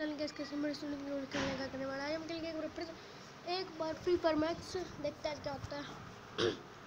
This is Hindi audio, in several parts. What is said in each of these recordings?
खेलने का करने वाला है। हम खेलेंगे एक बार फ्री फायर मैक्स, देखते हैं क्या होता है।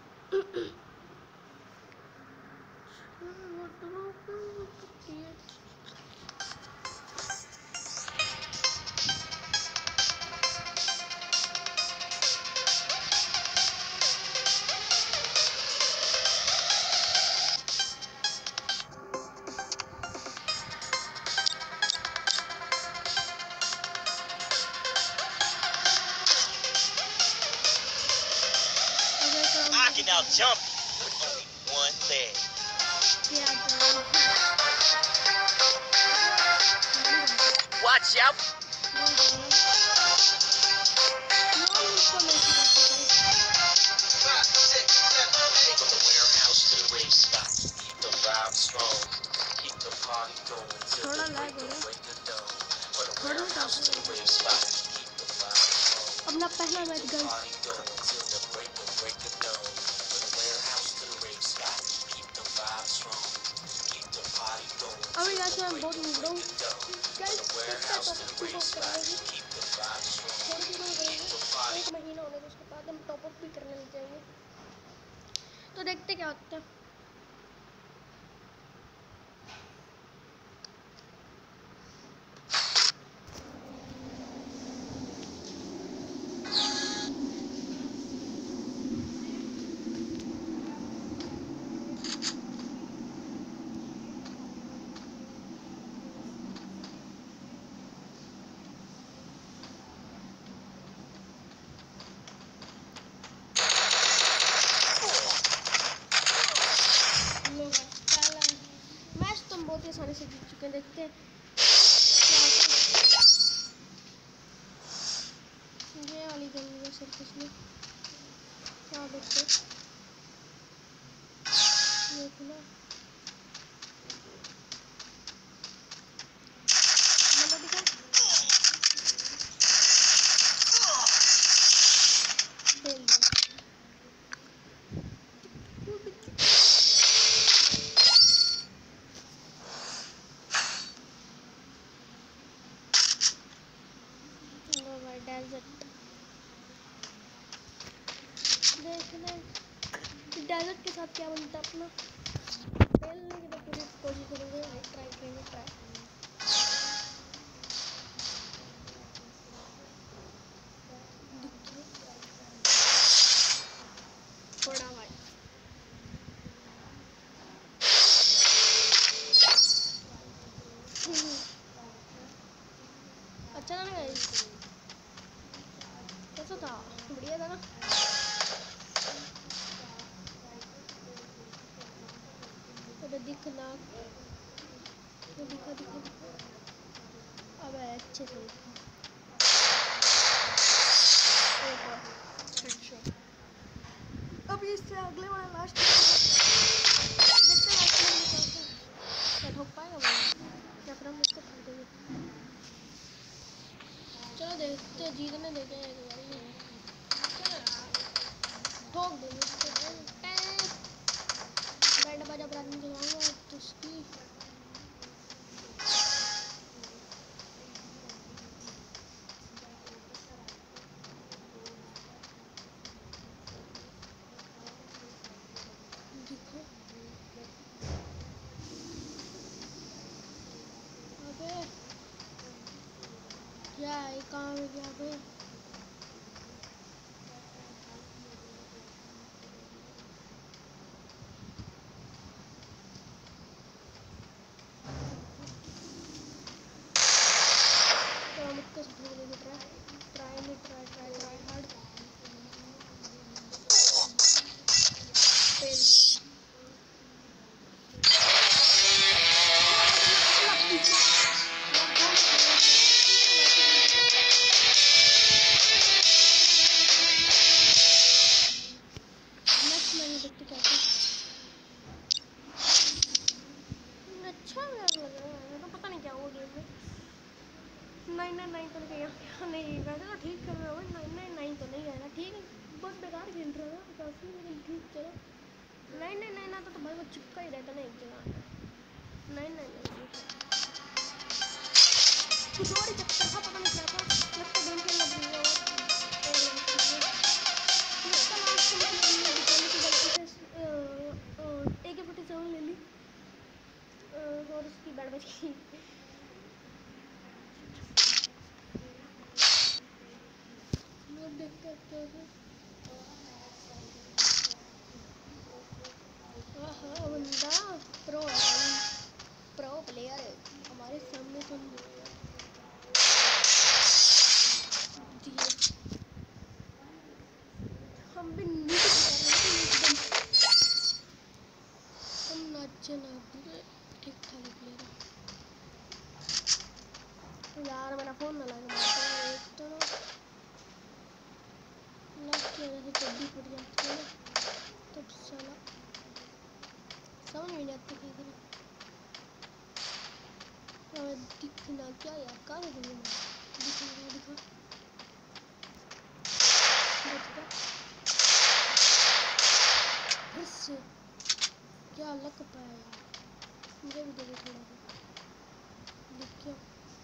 I can now jump with only one leg. Watch out! From the warehouse to the rave spot, keep the vibe strong, keep the party going till the break of dawn. From the warehouse to the rave spot, keep the vibe strong. अपना पहला मैच गन अभी आज मैं बहुत मिल रहा हूँ एक महीना होने के उसके बाद हम टॉप अप भी करने लग जाएंगे, तो देखते क्या होता है। बहुत ही आसानी से जीत चुके हैं, देखते हैं ये वाली गन है सिर्फ इसमें क्या देखते ये खुला डेजर्ट के साथ क्या बनता है अपना खेलने की तो पूरी कोशिश करेंगे, ट्राई करेंगे थोड़ा भाई अच्छा था ना गाइस, कैसा था, बढ़िया था ना। दिखना दिखा अब अच्छे से अब इससे अगले वाला लास्ट ठोक पाएगा या फिर हम इसको ठोक देंगे। चलो देखते जीतने देते हैं एक बार, ठोक देंगे बैंड बाजा बरादरी चलाऊंगा तो उसकी देखो अबे क्या है कहाँ में गया अबे ट्राई हार्ड अच्छा लग रहा है, तो पता नहीं क्या हुआ गेम में 999 तो नहीं गया, नहीं वैसे तो ठीक कर रहा हूँ, 999 तो नहीं गया ठीक है, बहुत बेकार खेल रहा है काफ़ी, लेकिन ठीक चलो 999 आता तो भाई वो चिपका ही रहता ना एक जगह 999 कुछ और ही बंदा प्रो है, प्रो प्लेयर है हमारे सामने तो हम भी एकदम हम अच्छे ना बुरे ठीक ठाक प्लेयर यार। मेरा फोन ना लगे एक तो लग के वजह से चड्डी फट जाती है तब साला समझ में नहीं आती क्या करें। दिखना क्या यार, कहाँ है दिखा दिखा इससे क्या लग पाया यार, मुझे भी दे दो थोड़ा सा दिख क्या।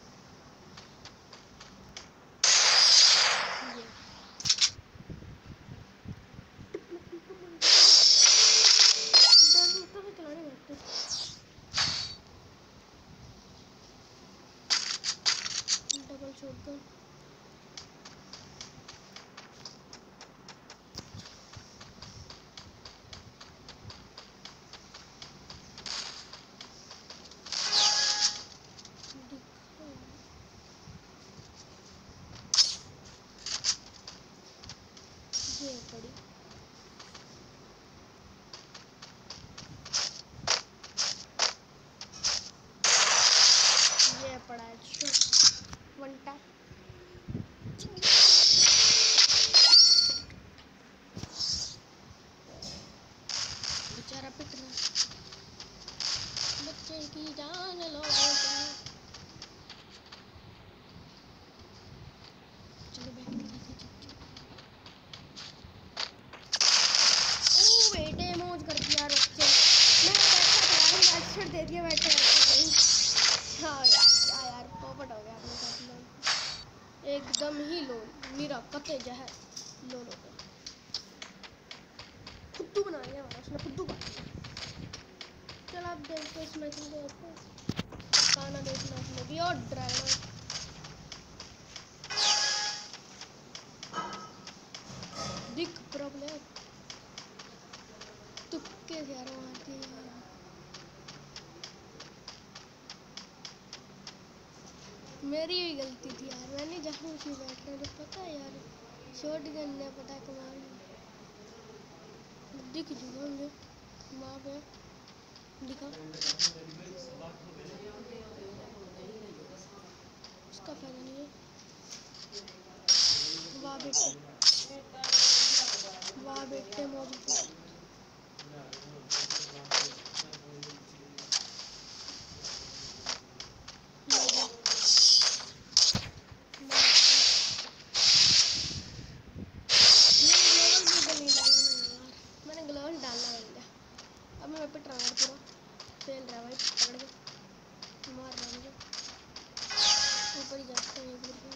चलाने बैठते डबल शॉटगन ये पड़ी पड़ा है वंटा बेचारा पिट रहा बच्चे की जान लो चलो बैठ ओ बेटे मौज कर दिया बच्चे। मैं बैठा दे दिया बैठे हाँ यार पोपट हो गया अपने साथ में एकदम ही लो मेरा कते जहर लो फुद्दू बना लिया हमारा उसने फुद्दू का। चल आप देखते इस मैच में खाना देखना इसमें भी और ड्राइवर दिख प्रॉब्लम तुक्के से यार मारती है। मेरी भी गलती थी यार, मैंने जहाँ उसी बैठ रहा मुझे पता है यार शॉर्ट गन ने पता है कमाल दिख चुका मुझे वहाँ पे दिखा उसका फायदा नहीं है। वाह बेटे मौजूद पिट रहा है पूरा फेल रहा है भाई पकड़ के मार रहा है मुझे ऊपर ही जाते हैं एक बार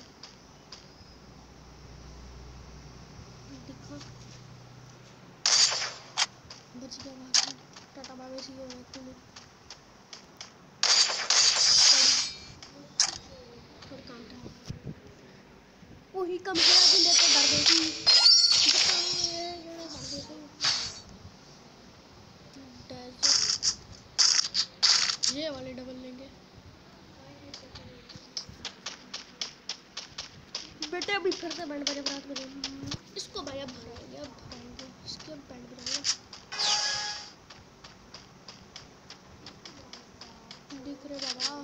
दिखा बच गया भाग टाटा बाबे सी हो गया तुम्हें और काउंटर वही कम गया दिन देते डर गई थी ये वाले डबल लेंगे बेटे। अभी फिर से बैंड बजे रात बजे इसको भाई अब भराएंगे इसके अब बैंड बजाएंगे दिख रहे बाबा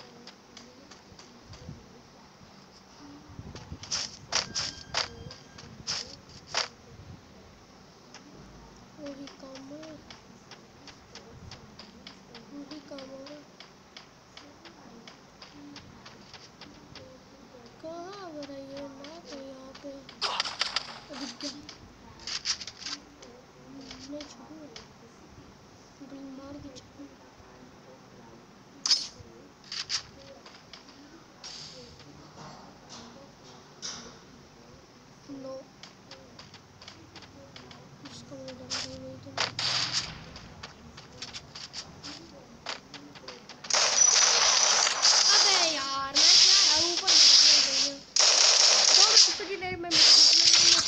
वही काम है कहाँ हो रही है ना तो यहाँ पे दिख गया मैं छू मार के छू नो इसको मुझे डरा नहीं गई तो अबे यार मैं क्या ऊपर में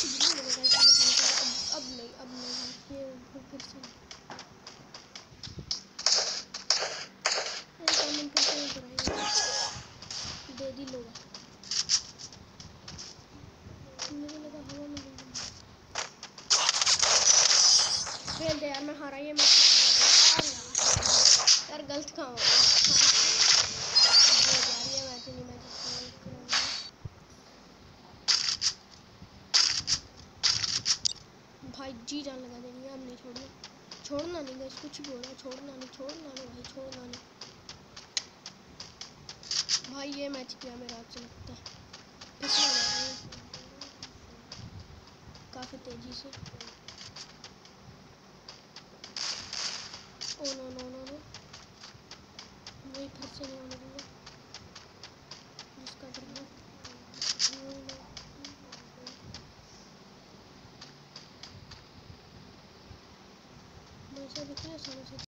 उड़ा। मुझे लगा हवा में खेल दे यार, मैं हारा ये मैच यार गलत काम हो गया यार, ये मैच नहीं मैं जीतूंगा। भाई जी जान लगा देनी है, अब नहीं छोड़ना नहीं गैस, कुछ भी हो रहा है छोड़ना नहीं भाई, छोड़ना नहीं भाई। ये मैच किया मेरा अच्छा लगता है, फिसला जा रहा है काफ़ी तेज़ी से। Oh no no no no, नहीं फिर से नहीं होने दूंगा जिसका डर है। मैं इसे कितने सालों से